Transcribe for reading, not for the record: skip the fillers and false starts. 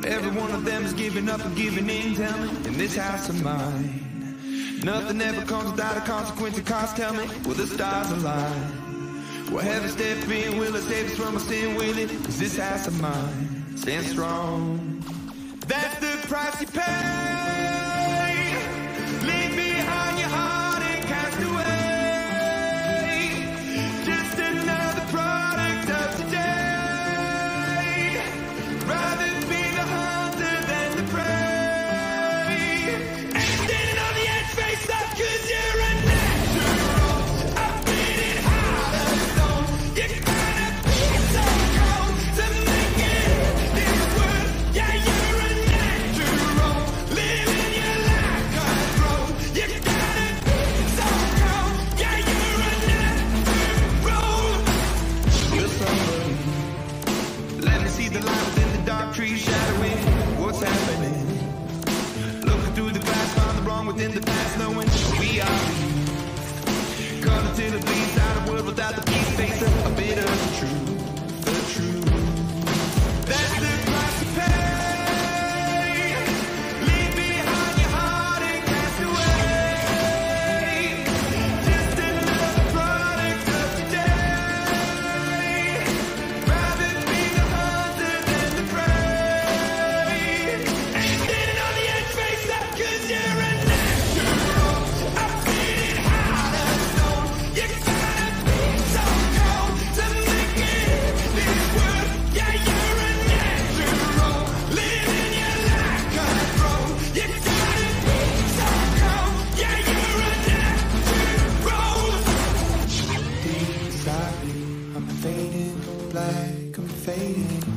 Every one of them is giving up and giving in. Tell me, in this house of mine, nothing ever comes without a consequence of cost. Tell me, will the stars align? Will heaven step in? Will it save us from our sin? Will it? Is this house of mine stand strong? That's the price you pay. Leave behind your heart and cast away. Just another product of today. Rather be the hunter than the prey. And standing on the edge, face up, 'cause you're a natural. I'm bleeding hard of stone. You gotta be so cold to make it this world. Yeah, you're a natural. Living your life cutthroat. You gotta be so cold. Yeah, you're a natural. Will somebody let me see the light within the dark trees shadowing what's happening? Looking through the glass, find the wrong within the past, knowing we are caught until it bleeds out a world without the peace. Face a bit of the truth, the truth. That's the price you pay. Leave behind your heart and cast away. Just another product of today. Rather be the hunter than the prey. And standing on the edge, face up, 'cause you're a natural. I'm bleeding hard of stone. You gotta be so cold to make it this world. Yeah, you're a natural. Living your life cutthroat. You gotta be so cold. Yeah, you're a natural. Inside me, I'm fading, black, I'm fading.